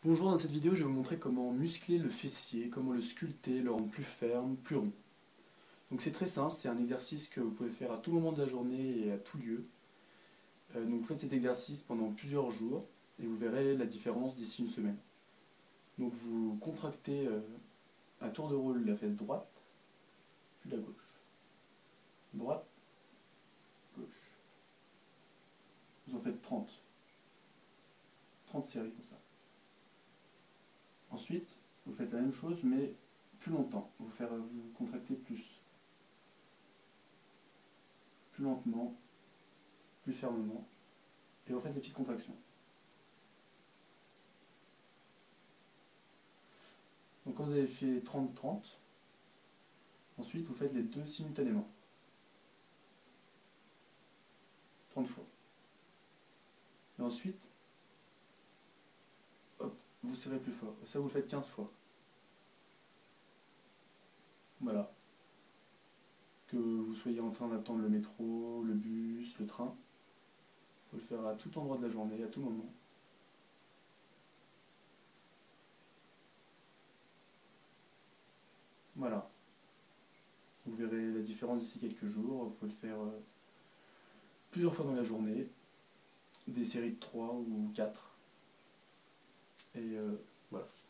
Bonjour, dans cette vidéo je vais vous montrer comment muscler le fessier, comment le sculpter, le rendre plus ferme, plus rond. Donc c'est très simple, c'est un exercice que vous pouvez faire à tout moment de la journée et à tout lieu. Donc vous faites cet exercice pendant plusieurs jours et vous verrez la différence d'ici une semaine. Donc vous contractez à tour de rôle la fesse droite, puis la gauche. Droite, gauche. Vous en faites 30. 30 séries comme ça. Ensuite, vous faites la même chose mais plus longtemps. Vous contractez plus lentement, plus fermement, et vous faites des petites contractions. Donc quand vous avez fait 30-30, ensuite vous faites les deux simultanément. 30 fois. Et ensuite, hop, vous serrez plus fort. Ça vous le faites 15 fois. Voilà. Que vous soyez en train d'attendre le métro, le bus, le train, il faut le faire à tout endroit de la journée, à tout moment. Voilà. Vous verrez la différence d'ici quelques jours. Vous pouvez le faire plusieurs fois dans la journée, des séries de 3 ou 4. Et voilà.